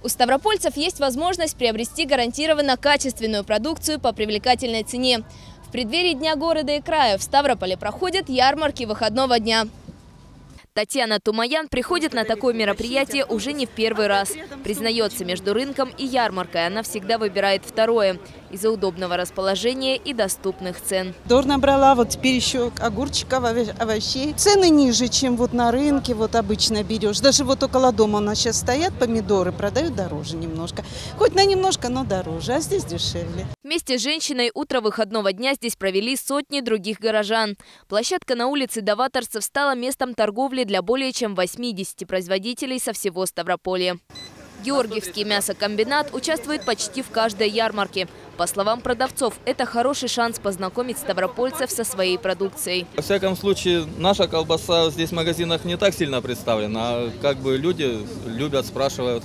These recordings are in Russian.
У ставропольцев есть возможность приобрести гарантированно качественную продукцию по привлекательной цене. В преддверии Дня города и края в Ставрополе проходят ярмарки выходного дня. Татьяна Тумаян приходит на такое мероприятие уже не в первый раз. Признается, между рынком и ярмаркой она всегда выбирает второе – из-за удобного расположения и доступных цен. Дорно брала, вот теперь еще огурчиков, овощей. Цены ниже, чем вот на рынке вот обычно берешь. Даже вот около дома у нас сейчас стоят помидоры, продают дороже немножко. Хоть на немножко, но дороже, а здесь дешевле. Вместе с женщиной утро выходного дня здесь провели сотни других горожан. Площадка на улице Даваторцев стала местом торговли для более чем 80 производителей со всего Ставрополья. Георгиевский мясокомбинат участвует почти в каждой ярмарке. По словам продавцов, это хороший шанс познакомить ставропольцев со своей продукцией. Во всяком случае, наша колбаса здесь в магазинах не так сильно представлена, а как бы люди любят, спрашивают.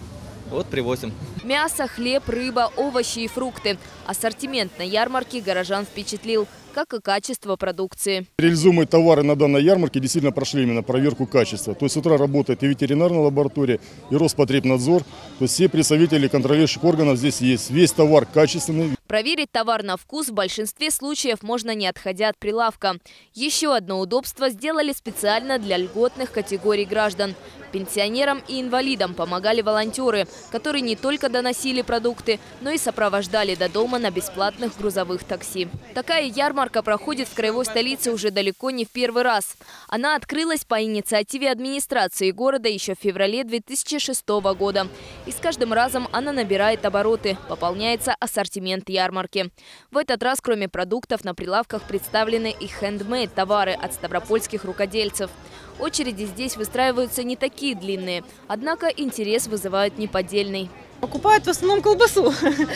Вот привозим. Мясо, хлеб, рыба, овощи и фрукты. Ассортимент на ярмарке горожан впечатлил, как и качество продукции. Реализуемые товары на данной ярмарке действительно прошли именно проверку качества. То есть с утра работает и ветеринарная лаборатория, и Роспотребнадзор. То есть все представители контролирующих органов здесь есть. Весь товар качественный. Проверить товар на вкус в большинстве случаев можно, не отходя от прилавка. Еще одно удобство сделали специально для льготных категорий граждан. Пенсионерам и инвалидам помогали волонтеры, которые не только доносили продукты, но и сопровождали до дома на бесплатных грузовых такси. Такая ярмарка проходит в краевой столице уже далеко не в первый раз. Она открылась по инициативе администрации города еще в феврале 2006 года. И с каждым разом она набирает обороты, пополняется ассортимент ярмарки. В этот раз, кроме продуктов, на прилавках представлены и хендмейд товары от ставропольских рукодельцев. Очереди здесь выстраиваются не такие длинные, однако интерес вызывают неподдельный. Покупают в основном колбасу,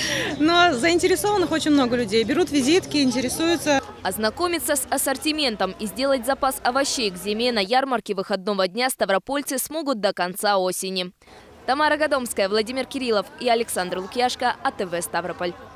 но заинтересованных очень много людей. Берут визитки, интересуются. Ознакомиться с ассортиментом и сделать запас овощей к зиме на ярмарке выходного дня ставропольцы смогут до конца осени. Тамара Гадомская, Владимир Кириллов и Александр Лукьяшко, АТВ Ставрополь.